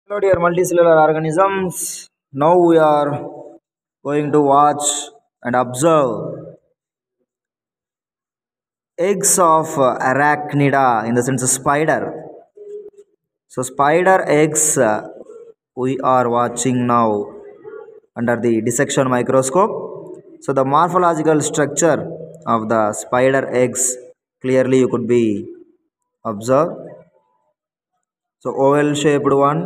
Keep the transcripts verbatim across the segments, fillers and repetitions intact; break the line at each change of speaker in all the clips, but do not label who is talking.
Hello dear multicellular organisms. Now we are going to watch and observe eggs of uh, arachnida, in the sense of spider. So spider eggs uh, we are watching now under the dissection microscope. So the morphological structure of the spider eggs clearly you could be observed. So oval shaped one.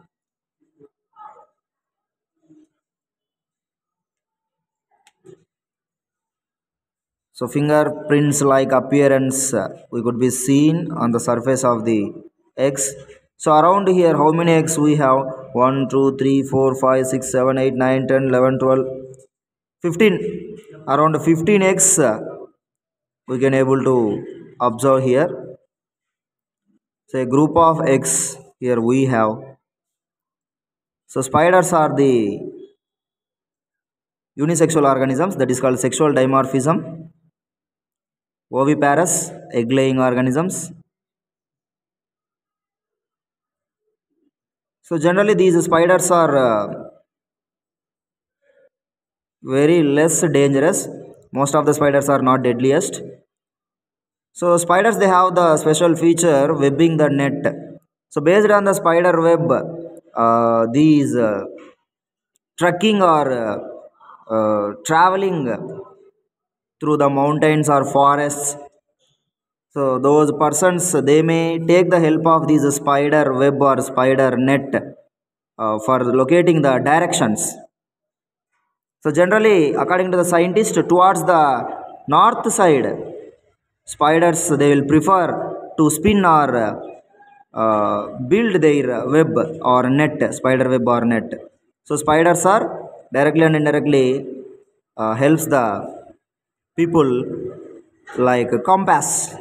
So fingerprints like appearance uh, we could be seen on the surface of the eggs. So around here, how many eggs we have? one, two, three, four, five, six, seven, eight, nine, ten, eleven, twelve, fifteen. Around fifteen eggs uh, we can able to observe here. So a group of eggs here we have. So spiders are the unisexual organisms, that is called sexual dimorphism. Oviparous, egg-laying organisms. So generally these spiders are uh, very less dangerous. Most of the spiders are not deadliest. So spiders, they have the special feature webbing the net. So based on the spider web, uh, these uh, trekking or uh, uh, traveling through the mountains or forests. So those persons, they may take the help of these spider web or spider net uh, for locating the directions. So generally, according to the scientist, towards the north side, spiders, they will prefer to spin or uh, build their web or net, spider web or net. So spiders are directly and indirectly uh, helps the people like compass.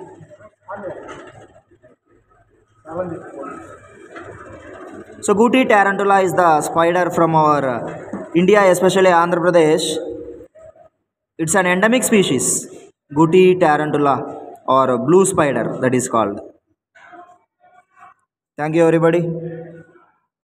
So Guti tarantula is the spider from our uh, India, especially Andhra Pradesh. It's an endemic species, Guti tarantula or blue spider, that is called. Thank you everybody.